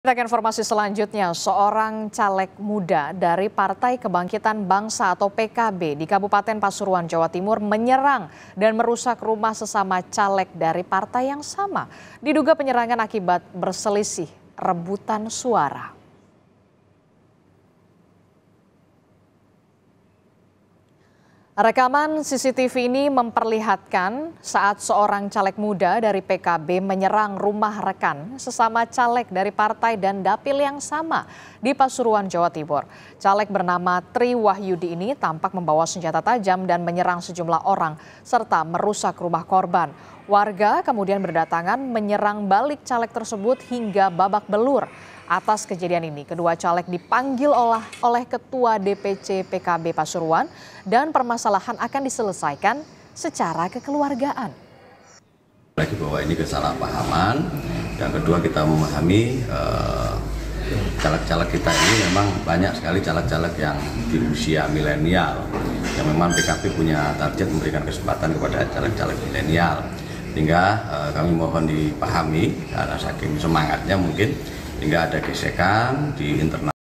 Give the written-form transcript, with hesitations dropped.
Kita ke informasi selanjutnya, seorang caleg muda dari Partai Kebangkitan Bangsa atau PKB di Kabupaten Pasuruan, Jawa Timur menyerang dan merusak rumah sesama caleg dari partai yang sama. Diduga penyerangan akibat berselisih rebutan suara. Rekaman CCTV ini memperlihatkan saat seorang caleg muda dari PKB menyerang rumah rekan sesama caleg dari partai dan dapil yang sama di Pasuruan, Jawa Timur. Caleg bernama Tri Wahyudi ini tampak membawa senjata tajam dan menyerang sejumlah orang serta merusak rumah korban. Warga kemudian berdatangan menyerang balik caleg tersebut hingga babak belur. Atas kejadian ini, kedua caleg dipanggil oleh Ketua DPC PKB Pasuruan dan permasalahan akan diselesaikan secara kekeluargaan. Lagi bahwa ini kesalahpahaman. Yang kedua, kita memahami caleg-caleg kita ini memang banyak sekali caleg-caleg yang di usia milenial, yang memang PKB punya target memberikan kesempatan kepada caleg-caleg milenial. Sehingga kami mohon dipahami karena saking semangatnya mungkin hingga ada gesekan di internal.